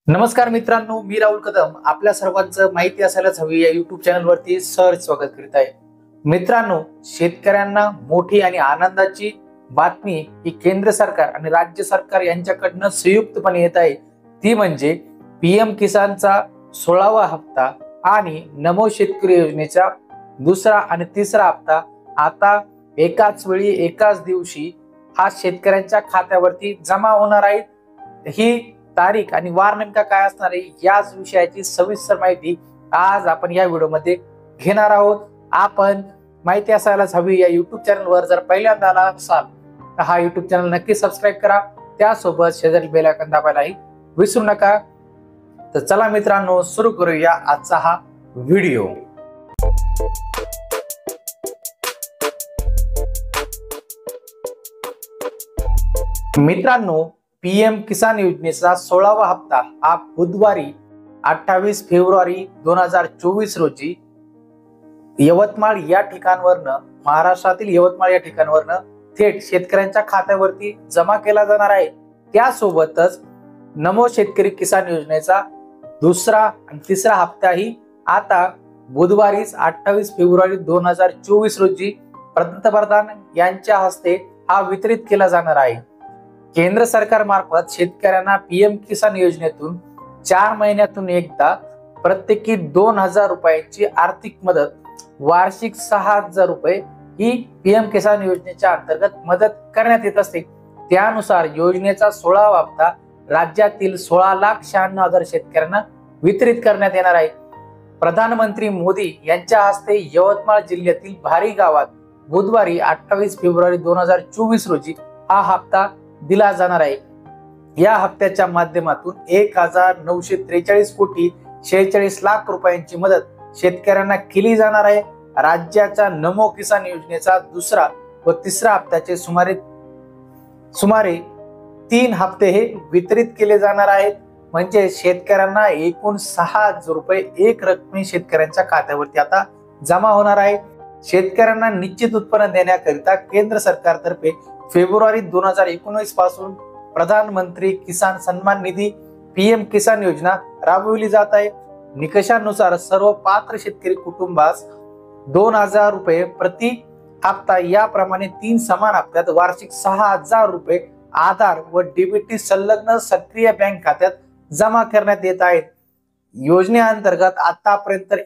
नमस्कार मित्रांनो, मी राहुल कदम आपल्या सर्वांचं माहिती असायलाच हवी या युट्यूब चॅनल वरती सहर्ष स्वागत करीत आहे। मित्रांनो, शेतकऱ्यांना मोठी आणि आनंदाची बातमी ही केंद्र सरकार आणि राज्य सरकार यांच्याकडनं संयुक्तपणे येत आहे। ती म्हणजे पीएम किसानचा 16वा हप्ता आणि नमो शेतकरी योजनेचा दुसरा आणि तिसरा हप्ता आता एकाच वेळी एकाच दिवशी हा शेतकऱ्यांच्या खात्यावरती जमा होणार आहे। ही तारीख आणि वार नेमका काय असणार आहे याच विषयाची सविस्तर माहिती आज आपण या व्हिडिओमध्ये घेणार आहोत। आपण माहिती असायलाच हवी या युट्यूब चॅनलवर जर पहिल्यांदा आला असाल तर हा युट्यूब चॅनल नक्की सबस्क्राईब करा, त्यासोबत शेजारी बेल आयकॉन दाबायलाही विसरू नका। तर चला मित्रांनो, सुरू करूया आजचा हा व्हिडिओ। मित्रांनो, पीएम किसान योजनेचा 16वा हप्ता हा बुधवारी 28 फेब्रुवारी 2024 रोजी यवतमाळ या ठिकाणावरनं, महाराष्ट्रातील यवतमाळ या ठिकाणावरनं थेट शेतकऱ्यांच्या खात्यावरती जमा केला जाणार आहे। त्यासोबतच नमो शेतकरी किसान योजनेचा दुसरा आणि तिसरा हप्ताही आता बुधवारीच 28 फेब्रुवारी 2024 रोजी पंतप्रधान यांच्या हस्ते हा वितरित केला जाणार आहे। केंद्र सरकार मार्फत शेतकऱ्यांना पीएम किसान योजनेतून 4 महिन्यातून एकदा प्रत्येकी 2000 रुपयांची आर्थिक मदत, वार्षिक 6000 रुपये ही पीएम किसान योजनेच्या अंतर्गत मदत करण्यात येत असते। त्यानुसार योजनेचा 16वा हप्ता राज्यातील 16,96,000 शेतकऱ्यांना वितरित करण्यात येणार आहे। प्रधानमंत्री मोदी यांच्या हस्ते यवतमाळ जिल्ह्यातील भारी गावात बुधवारी 28 फेब्रुवारी 2024 रोजी हा हप्ता दिला जाणार आहे। या हप्त्याच्या माध्यमातून 1943 कोटी 46 लाख रुपयांची मदत शेतकऱ्यांना केली जाणार आहे। राज्याच्या नमो किसान योजनेचा दुसरा व तिसरा हप्त्याचे सुमारे 3 हप्ते हे वितरित केले जाणार आहेत। म्हणजे शेतकऱ्यांना एकूण 6000 रुपये एक रकमी शेतकऱ्यांच्या खात्यावरती आता जमा होणार आहे। शेतकऱ्यांना निश्चित उत्पन्न देण्याकरिता केंद्र सरकारतर्फे फेब्रुवारी 2019 पासून प्रधानमंत्री किसान सन्मान निधी पीएम किसान योजना राबविली जात आहे। निकषानुसार सर्व पात्र शेतकरी कुटुंबास 2000 रुपये प्रति हप्ता याप्रमाणे 3 समान हप्त्यात वार्षिक 6000 रुपये आधार व डीबीटी संलग्न सक्रिय बँक खात्यात जमा करण्यात येत आहेत। योजनेअंतर्गत आतापर्यंत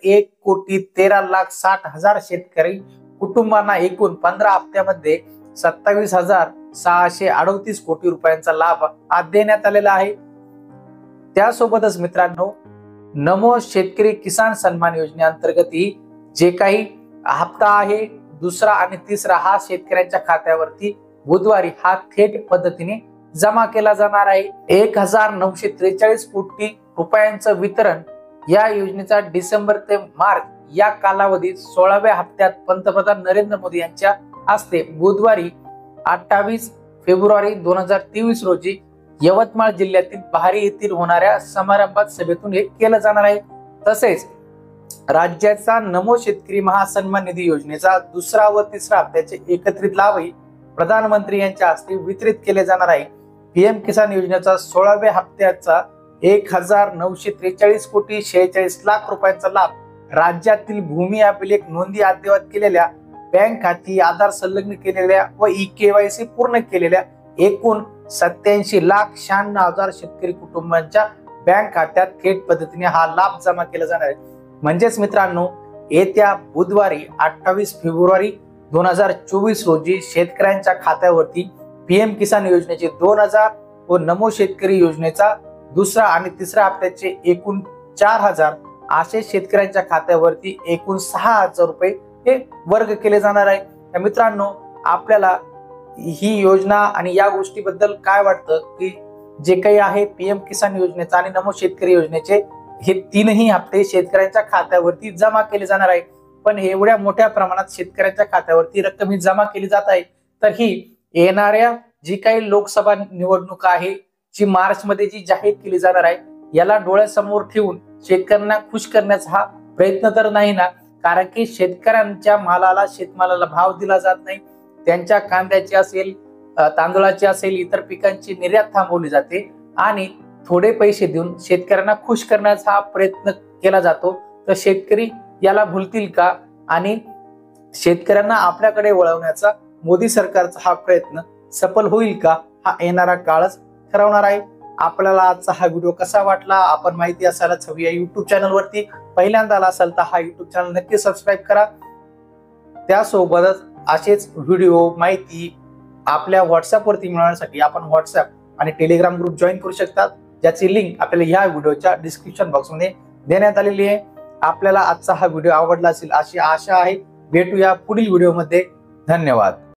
1,13,60,000 शेतकरी कुटुंबांना एकूण 15 हप्त्यामध्ये 27,638 कोटी रुपयांचा लाभ आज देण्यात आलेला आहे। त्यासोबतच मित्रांनो, नमो शेतकरी किसान सन्मान योजनेअंतर्गत जे काही हप्ता आहे दुसरा आणि तिसरा हा शेतकऱ्यांच्या खात्यावरती बुधवारी हा थेट पद्धतीने जमा केला जाणार आहे। 1943 कोटी रुपयांचं वितरण या योजनेचा डिसेंबर ते मार्च या कालावधीत 16व्या हप्त्यात पंतप्रधान नरेंद्र मोदी यांच्या हस्ते बुधवारी 28 फेब्रुवारी 2023 रोजी यवतमाळ जिल्ह्यातील भारी येथील होणाऱ्या समारंभात सभेतून हे केलं जाणार आहे। तसेच राज्याचा नमो शेतकरी महासन्मान निधी योजनेचा दुसरा व तिसरा हप्त्याचे एकत्रित लाभही प्रधानमंत्री यांच्या हस्ते वितरित केले जाणार आहे। पीएम किसान योजनेचा 16व्या हप्त्याचा 1943 कोटी 46 लाख रुपयांचा लाभ राज्यातील भूमी अभिलेख नोंदी अद्ययावत केलेल्या, बँक खाती आधार संलग्न केलेल्या व केवायसी पूर्ण केलेल्या एकूण 87,96,000 शेतकरी कुटुंबांच्या बँक खात्यात थेट पद्धतीने हा लाभ जमा केला जाणार आहे। म्हणजेच मित्रांनो, येत्या बुधवारी 28 फेब्रुवारी 2024 रोजी शेतकऱ्यांच्या खात्यावरती पीएम किसान योजनेचे 2000 व नमो शेतकरी योजनेचा दुसरा आणि तिसरा हप्त्याचे एकूण 4000 असे शेतकऱ्यांच्या खात्यावरती एकूण 6000 रुपये हे वर्ग केले जाणार आहे। तर मित्रांनो, आपल्याला ही योजना आणि या गोष्टीबद्दल काय वाटतं की जे काही आहे पीएम किसान योजनेचा आणि नमो शेतकरी योजनेचे हे तीनही हप्ते शेतकऱ्यांच्या खात्यावरती जमा केले जाणार आहे, पण एवढ्या मोठ्या प्रमाणात शेतकऱ्यांच्या खात्यावरती रक्कम ही जमा केली जात आहे, तर ही येणाऱ्या जी काही लोकसभा निवडणूक आहे जी मार्च मध्ये जी जाहीर केली जाणार आहे याला डोळ्यासमोर ठेवून शेतकऱ्यांना खुश करण्याचा हा प्रयत्न तर नाही ना? कारण की शेतकऱ्यांच्या मालाला, शेतमालाला भाव दिला जात नाही, त्यांच्या कांद्याची असेल, तांदूळाची असेल, इतर पिकांची निर्यात थांबवली जाते आणि थोडे पैसे देऊन शेतकऱ्यांना खुश करण्याचा हा प्रयत्न केला जातो, तर शेतकरी याला भुलतील का आणि शेतकऱ्यांना आपल्याकडे वळवण्याचा मोदी सरकारचा हा प्रयत्न सफल होईल का, हा येणारा काळच ठरवणार आहे. आपल्याला आजचा हा व्हिडिओ कसा वाटला, आपण माहिती असायलाच हवी या युट्यूब चॅनलवरती पहिल्यांदा आला असाल तर हा युट्यूब चॅनल नक्की सबस्क्राईब करा. त्यासोबतच असेच व्हिडिओ माहिती आपल्या व्हॉट्सअपवरती मिळवण्यासाठी आपण व्हॉट्सअप आणि टेलिग्राम ग्रुप जॉईन करू शकतात, ज्याची लिंक आपल्याला या व्हिडिओच्या डिस्क्रिप्शन बॉक्समध्ये देण्यात आलेली आहे. आपल्याला आजचा हा व्हिडिओ आवडला असेल अशी आशा आहे. भेटूया पुढील व्हिडिओमध्ये. धन्यवाद.